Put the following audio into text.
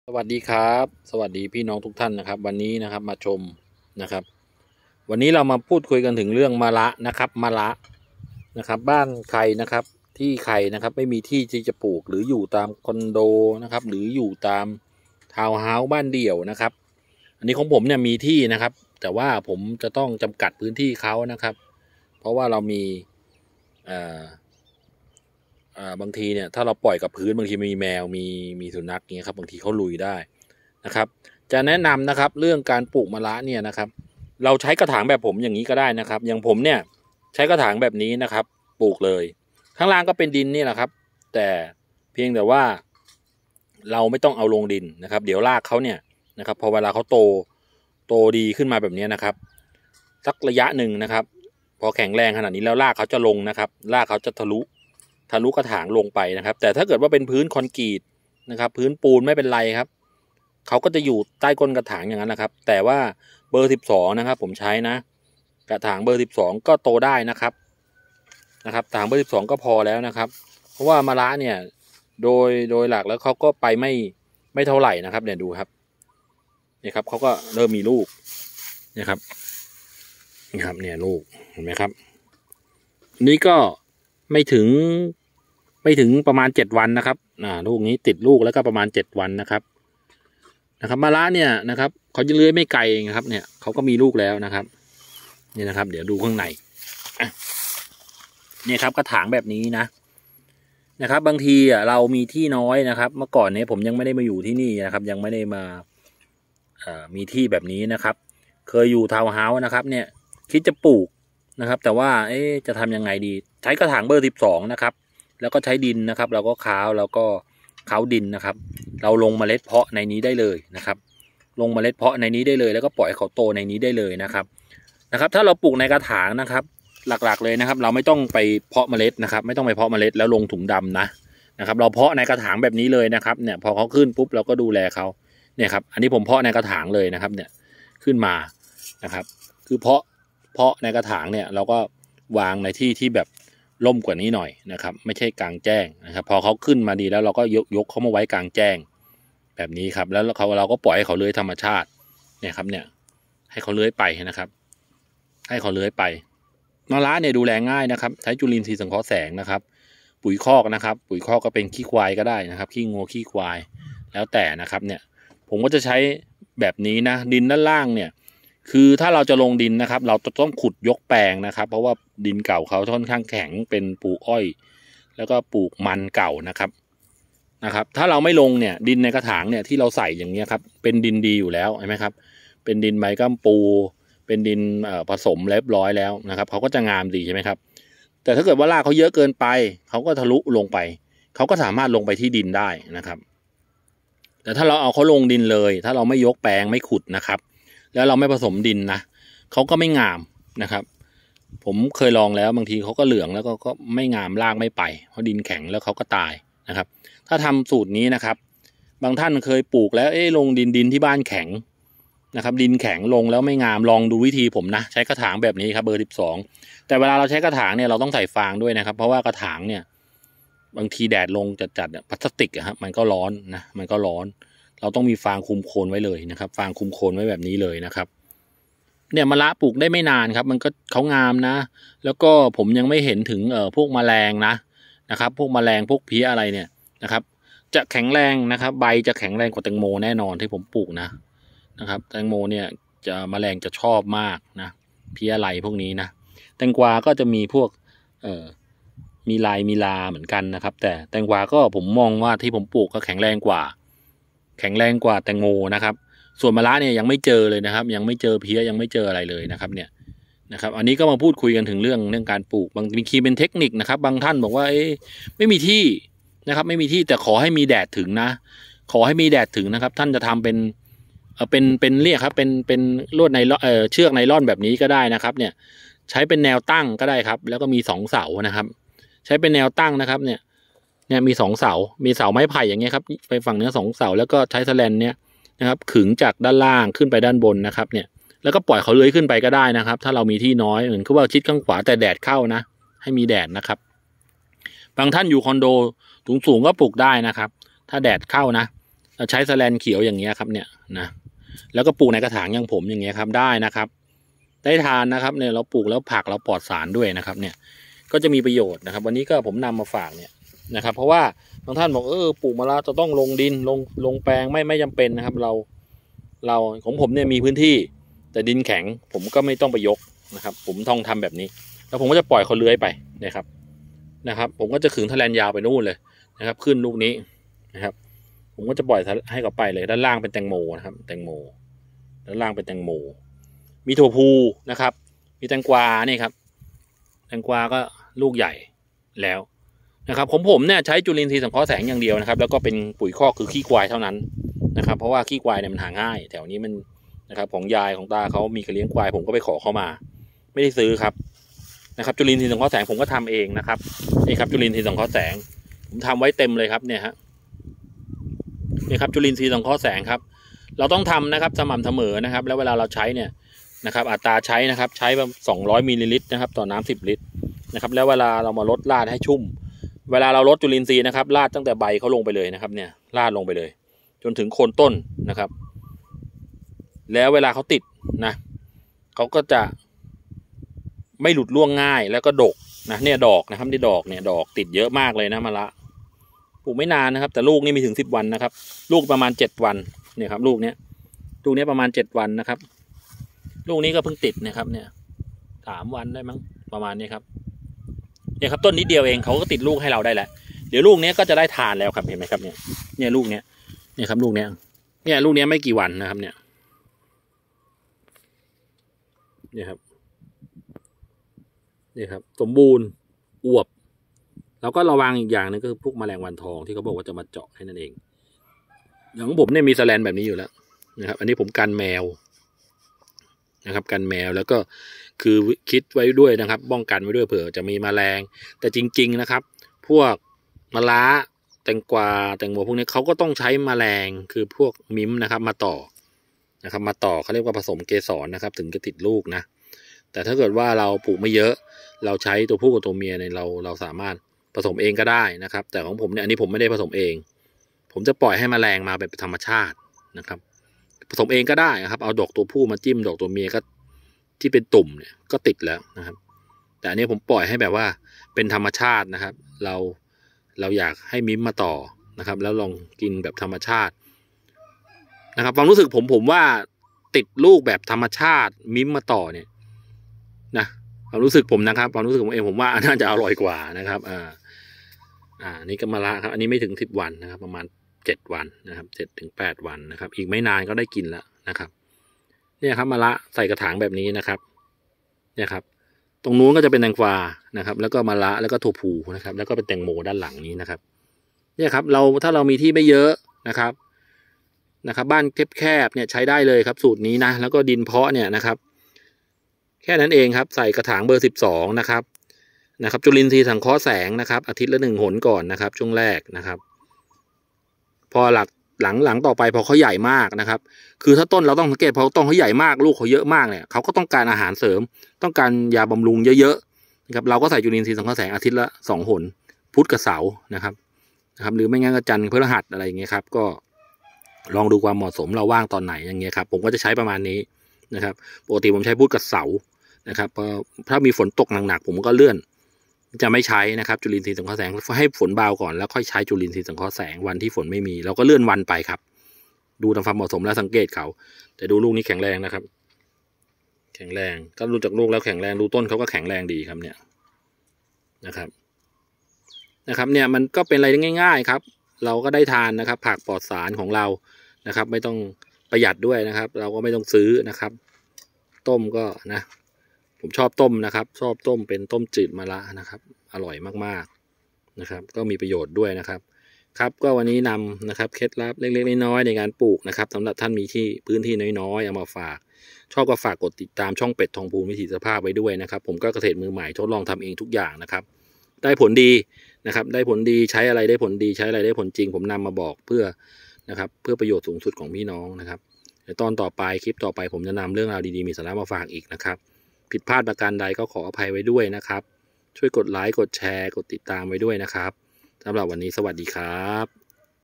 สวัสดีครับสวัสดีพี่น้องทุกท่านนะครับวันนี้นะครับมาชมนะครับวันนี้เรามาพูดคุยกันถึงเรื่องมะระนะครับมะระนะครับบ้านใครนะครับที่ใครนะครับไม่มีที่ที่จะปลูกหรืออยู่ตามคอนโดนะครับหรืออยู่ตามทาวน์เฮาส์บ้านเดี่ยวนะครับอันนี้ของผมเนี่ยมีที่นะครับแต่ว่าผมจะต้องจำกัดพื้นที่เขานะครับเพราะว่าเรามีอ่าบางทีเนี่ยถ้าเราปล่อยกับพื้นบางทีมีแมวมีสุนัขเงี้ยครับบางทีเขาลุยได้นะครับจะแนะนำนะครับเรื่องการปลูกมะระเนี่ยนะครับเราใช้กระถางแบบผมอย่างนี้ก็ได้นะครับอย่างผมเนี่ยใช้กระถางแบบนี้นะครับปลูกเลยข้างล่างก็เป็นดินนี่แหละครับแต่เพียงแต่ว่าเราไม่ต้องเอาลงดินนะครับเดี๋ยวรากเขาเนี่ยนะครับพอเวลาเขาโตดีขึ้นมาแบบนี้นะครับสักระยะหนึ่งนะครับพอแข็งแรงขนาดนี้แล้วรากเขาจะลงนะครับรากเขาจะทะลุกระถางลงไปนะครับแต่ถ้าเกิดว่าเป็นพื้นคอนกรีตนะครับพื้นปูนไม่เป็นไรครับเขาก็จะอยู่ใต้ก้นกระถางอย่างนั้นแหละครับแต่ว่าเบอร์12นะครับผมใช้นะกระถางเบอร์12ก็โตได้นะครับกระถางเบอร์12ก็พอแล้วนะครับเพราะว่ามะระเนี่ยโดยหลักแล้วเขาก็ไปไม่เท่าไหร่นะครับเนี่ยดูครับนี่ครับเขาก็เริ่มมีลูกนะครับเนี่ยลูกเห็นไหมครับนี่ก็ไม่ถึงประมาณ7 วันนะครับลูกนี้ติดลูกแล้วก็ประมาณ7 วันนะครับมะระเนี่ยนะครับเขาจะเลื้อยไม่ไกลเองครับเนี่ยเขาก็มีลูกแล้วนะครับนี่นะครับเดี๋ยวดูข้างในเนี่ยครับกระถางแบบนี้นะครับบางทีเรามีที่น้อยนะครับเมื่อก่อนเนี่ยผมยังไม่ได้มาอยู่ที่นี่นะครับยังไม่ได้มามีที่แบบนี้นะครับเคยอยู่ทาวน์เฮาส์นะครับเนี่ยคิดจะปลูกนะครับแต่ว่าจะทำยังไงดีใช้กระถางเบอร์12นะครับแล้วก็ใช้ดินนะครับเราก็ค้าวดินนะครับเราลงเมล็ดเพาะในนี้ได้เลยนะครับลงเมล็ดเพาะในนี้ได้เลยแล้วก็ปล่อยเขาโตในนี้ได้เลยนะครับถ้าเราปลูกในกระถางนะครับหลักๆเลยนะครับเราไม่ต้องไปเพาะเมล็ดนะครับไม่ต้องไปเพาะเมล็ดแล้วลงถุงดำนะครับเราเพาะในกระถางแบบนี้เลยนะครับเนี่ยพอเขาขึ้นปุ๊บเราก็ดูแลเขาเนี่ยครับอันนี้ผมเพาะในกระถางเลยนะครับเนี่ยขึ้นมานะครับคือเพาะในกระถางเนี่ยเราก็วางในที่ที่แบบร่มกว่านี้หน่อยนะครับไม่ใช่กลางแจ้งนะครับพอเขาขึ้นมาดีแล้วเราก็ยกเขามาไว้กลางแจ้งแบบนี้ครับแล้วเราก็ปล่อยให้เขาเลื้อยธรรมชาติเนี่ยครับเนี่ยให้เขาเลื้อยไปนะครับให้เขาเลื้อยไปมะระเนี่ยดูแลง่ายนะครับใช้จุลินทรีย์สังเคราะห์แสงนะครับปุ๋ยคอกนะครับปุ๋ยคอกก็เป็นขี้ควายก็ได้นะครับขี้งัวขี้ควายแล้วแต่นะครับเนี่ยผมก็จะใช้แบบนี้นะดินด้านล่างเนี่ยคือถ้าเราจะลงดินนะครับเราต้องขุดยกแปลงนะครับเพราะว่าดินเก่าเขาค่อนข้างแข็งเป็นปลูกอ้อยแล้วก็ปลูกมันเก่านะครับถ้าเราไม่ลงเนี่ยดินในกระถางเนี่ยที่เราใส่อย่างเงี้ยครับเป็นดินดีอยู่แล้วใช่ไหมครับเป็นดินไม้กัมปูเป็นดินผสมเรียบร้อยแล้วนะครับเขาก็จะงามดีใช่ไหมครับแต่ถ้าเกิดว่ารากเขาเยอะเกินไปเขาก็ทะลุลงไปเขาก็สามารถลงไปที่ดินได้นะครับแต่ถ้าเราเอาเขาลงดินเลยถ้าเราไม่ยกแปลงไม่ขุดนะครับแล้วเราไม่ผสมดินนะเขาก็ไม่งามนะครับผมเคยลองแล้วบางทีเขาก็เหลืองแล้วก็ไม่งามรากไม่ไปเพราะดินแข็งแล้วเขาก็ตายนะครับถ้าทำสูตรนี้นะครับบางท่านเคยปลูกแล้วลงดินที่บ้านแข็งนะครับดินแข็งลงแล้วไม่งามลองดูวิธีผมนะใช้กระถางแบบนี้ครับเบอร์12แต่เวลาเราใช้กระถางเนี่ยเราต้องใส่ฟางด้วยนะครับเพราะว่ากระถางเนี่ยบางทีแดดลงจัดพลาสติกครับมันก็ร้อนนะมันก็ร้อนเราต้องมีฟางคุมโคนไว้เลยนะครับฟางคุมโคนไว้แบบนี้เลยนะครับเนี่ยมะระปลูกได้ไม่นานครับมันก็เขางามนะแล้วก็ผมยังไม่เห็นถึงพวกแมลงนะครับพวกแมลงพวกเพี้ยอะไรเนี่ยนะครับจะแข็งแรงนะครับใบจะแข็งแรงกว่าแตงโมแน่นอนที่ผมปลูกนะครับแตงโมเนี่ยจะแมลงจะชอบมากนะเพี้ยอะไรพวกนี้นะแตงกวาก็จะมีพวกมีลาเหมือนกันนะครับแต่แตงกวาก็ผมมองว่าที่ผมปลูกก็แข็งแรงกว่าแตงโมนะครับส่วนมะระเนี่ยยังไม่เจอเลยนะครับยังไม่เจอเพี้ยยังไม่เจออะไรเลยนะครับเนี่ยนะครับอันนี้ก็มาพูดคุยกันถึงเรื่องการปลูกบางทีเป็นเทคนิคนะครับบางท่านบอกว่าไม่มีที่นะครับไม่มีที่แต่ขอให้มีแดดถึงนะขอให้มีแดดถึงนะครับท่านจะทำเป็นเรียกครับเป็นลวดเชือกไนล่อนแบบนี้ก็ได้นะครับเนี่ยใช้เป็นแนวตั้งก็ได้ครับแล้วก็มี2 เสานะครับใช้เป็นแนวตั้งนะครับเนี่ยมี2 เสามีเสาไม้ไผ่อย่างเงี้ยครับไปฝั่งเนื้อ2 เสาแล้วก็ใช้แสแลนเนี่ยนะครับขึงจากด้านล่างขึ้นไปด้านบนนะครับเนี่ยแล้วก็ปล่อยเขาเลื้อยขึ้นไปก็ได้นะครับถ้าเรามีที่น้อยเหมือนคือว่าชิดข้างขวาแต่แดดเข้านะให้มีแดดนะครับบางท่านอยู่คอนโดสูงก็ปลูกได้นะครับถ้าแดดเข้านะเราใช้แสแลนเขียวอย่างเงี้ยครับเนี่ยนะแล้วก็ปลูกในกระถางอย่างผมอย่างเงี้ยครับได้นะครับได้ทานนะครับเนี่ยเราปลูกแล้วผักเราปลอดสารด้วยนะครับเนี่ยก็จะมีประโยชน์นะครับวันนี้ก็ผมนำมาฝากเนี่ยนะครับเพราะว่าบางท่านบอกปลูกมะระจะต้องลงดินลงแปลงไม่จำเป็นนะครับเราของผมเนี่ยมีพื้นที่แต่ดินแข็งผมก็ไม่ต้องไปยกนะครับผมต้องทำแบบนี้แล้วผมก็จะปล่อยเขาเลื้อยไปนะครับผมก็จะขึงแทแลนยาวไปนู่นเลยนะครับขึ้นลูกนี้นะครับผมก็จะปล่อยให้เขาไปเลยด้านล่างเป็นแตงโมนะครับแตงโมด้านล่างเป็นแตงโมมีถั่วพูนะครับมีแตงกวานี่ครับแตงกวาก็ลูกใหญ่แล้วนะครับผมเนี่ยใช้จุลินทรีย์สังเคราะห์แสงอย่างเดียวนะครับแล้วก็เป็นปุ๋ยคอกคือขี้ควายเท่านั้นนะครับเพราะว่าขี้ควายเนี่ยมันหาง่ายแถวนี้มันนะครับของยายของตาเขามีการเลี้ยงควายผมก็ไปขอเขามาไม่ได้ซื้อครับนะครับจุลินทรีย์สังเคราะห์แสงผมก็ทำเองนะครับนี่ครับจุลินทรีย์สังเคราะห์แสงผมทำไว้เต็มเลยครับเนี่ยฮะนี่ครับจุลินทรีย์สังเคราะห์แสงครับเราต้องทำนะครับสม่ำเสมอนะครับแล้วเวลาเราใช้เนี่ยนะครับอัตราใช้นะครับใช้ประมาณ200มิลลิลิตรนะครับต่อน้ำ10ลิตรนะครับแล้วเวลาเรามาลดราดให้ชุ่มเวลาเราลดจุลินทรีย์นะครับราดตั้งแต่ใบเขาลงไปเลยนะครับเนี่ยราดลงไปเลยจนถึงโคนต้นนะครับแล้วเวลาเขาติดนะเขาก็จะไม่หลุดร่วงง่ายแล้วก็ดกนะเนี่ยดอกนะครับที่ดอกเนี่ยดอกติดเยอะมากเลยนะมะระปลูกไม่นานนะครับแต่ลูกนี่มีถึง10 วันนะครับลูกประมาณ7 วันเนี่ยครับลูกเนี้ยประมาณ7 วันนะครับลูกนี้ก็เพิ่งติดนะครับเนี่ย3 วันได้มั้งประมาณนี้ครับเนี่ยครับต้นนิดเดียวเองเขาก็ติดลูกให้เราได้แล้วเดี๋ยวลูกนี้ก็จะได้ทานแล้วครับเห็นไหมครับเนี่ยลูกเนี้ยเนี่ยครับลูกเนี้ยลูกเนี้ยไม่กี่วันนะครับเนี่ยครับสมบูรณ์อวบแล้วก็ระวังอีกอย่างนึงก็คือพวกแมลงวันทองที่เขาบอกว่าจะมาเจาะให้นั่นเองอย่างของผมเนี่ยมีแสแลนแบบนี้อยู่แล้วนะครับอันนี้ผมกันแมวนะครับกันแมวแล้วก็คือคิดไว้ด้วยนะครับป้องกันไว้ด้วยเผื่อจะมีแมลงแต่จริงๆนะครับพวกมะระแตงกวาแตงโมพวกนี้เขาก็ต้องใช้แมลงคือพวกมิ้มนะครับมาต่อนะครับมาต่อเขาเรียกว่าผสมเกสรนะครับถึงจะติดลูกนะแต่ถ้าเกิดว่าเราปลูกไม่เยอะเราใช้ตัวผู้กับตัวเมียเนี่ยเราสามารถผสมเองก็ได้นะครับแต่ของผมเนี่ยอันนี้ผมไม่ได้ผสมเองผมจะปล่อยให้แมลงมาเป็นธรรมชาตินะครับผสมเองก็ได้นะครับเอาดอกตัวผู้มาจิ้มดอกตัวเมียก็ที่เป็นตุ่มเนี่ยก็ติดแล้วนะครับแต่อันนี้ผมปล่อยให้แบบว่าเป็นธรรมชาตินะครับเราอยากให้มิ้มมาต่อนะครับแล้วลองกินแบบธรรมชาตินะครับความรู้สึกผมว่าติดลูกแบบธรรมชาติมิ้มมาต่อเนี่ยนะความรู้สึกผมนะครับความรู้สึกผมเองผมว่าน่าจะอร่อยกว่านะครับนี่ก็มะระครับอันนี้ไม่ถึง10 วันนะครับประมาณ7 วันนะครับ7 ถึง 8 วันนะครับอีกไม่นานก็ได้กินแล้วนะครับเนี่ยครับมะระใส่กระถางแบบนี้นะครับเนี่ยครับตรงนู้นก็จะเป็นแตงกวานะครับแล้วก็มะระแล้วก็ถั่วพูนะครับแล้วก็เป็นแตงโมด้านหลังนี้นะครับเนี่ยครับถ้าเรามีที่ไม่เยอะนะครับบ้านแคบๆเนี่ยใช้ได้เลยครับสูตรนี้นะแล้วก็ดินเพาะเนี่ยนะครับแค่นั้นเองครับใส่กระถางเบอร์12นะครับจุลินทรีย์สังเคราะห์แสงนะครับอาทิตย์ละ1 หนก่อนนะครับช่วงแรกนะครับพอหลังต่อไปพอเขาใหญ่มากนะครับคือถ้าต้นเราต้องสังเกตพอต้นเขาใหญ่มากลูกเขาเยอะมากเนี่ยเขาก็ต้องการอาหารเสริมต้องการยาบำรุงเยอะๆนะครับเราก็ใส่จุลินทรีย์สังเคราะห์แสงอาทิตย์ละ2 หนพุธกับเสาร์นะครับหรือไม่งั้นก็จันทร์พฤหัสอะไรอย่างเงี้ยครับก็ลองดูความเหมาะสมเราว่างตอนไหนอย่างเงี้ยครับผมก็จะใช้ประมาณนี้นะครับปกติผมใช้พุธกับเสาร์นะครับพอถ้ามีฝนตกหนักๆผมก็เลื่อนจะไม่ใช้นะครับจุลินทรีย์สังเคราะห์แสงให้ฝนเบาก่อนแล้วค่อยใช้จุลินทรีย์สังเคราะห์แสงวันที่ฝนไม่มีเราก็เลื่อนวันไปครับดูตามความเหมาะสมและสังเกตเขาแต่ดูลูกนี้แข็งแรงนะครับแข็งแรงก็ดูจากลูกแล้วแข็งแรงดูต้นเขาก็แข็งแรงดีครับเนี่ยนะครับเนี่ยมันก็เป็นอะไรง่ายๆครับเราก็ได้ทานนะครับผักปลอดสารของเรานะครับไม่ต้องประหยัดด้วยนะครับเราก็ไม่ต้องซื้อนะครับต้มก็นะผมชอบต้มนะครับชอบต้มเป็นต้มจืดมะระนะครับอร่อยมากๆนะครับก็มีประโยชน์ด้วยนะครับก็วันนี้นำนะครับเคล็ดลับเล็กๆน้อยๆในการปลูกนะครับสำหรับท่านมีที่พื้นที่น้อยๆเอามาฝากชอบก็ฝากกดติดตามช่องเป็ดทองพูนวิถีสภาพไว้ด้วยนะครับผมก็เกษตรมือใหม่ทดลองทำเองทุกอย่างนะครับได้ผลดีนะครับได้ผลดีใช้อะไรได้ผลดีใช้อะไรได้ผลจริงผมนำมาบอกเพื่อนะครับเพื่อประโยชน์สูงสุดของพี่น้องนะครับในตอนต่อไปคลิปต่อไปผมจะนำเรื่องราวดีๆมีสาระมาฝากอีกนะครับผิดพลาดประการใดก็ขออภัยไว้ด้วยนะครับช่วยกดไลค์กดแชร์กดติดตามไว้ด้วยนะครับสำหรับวันนี้สวัสดีครับ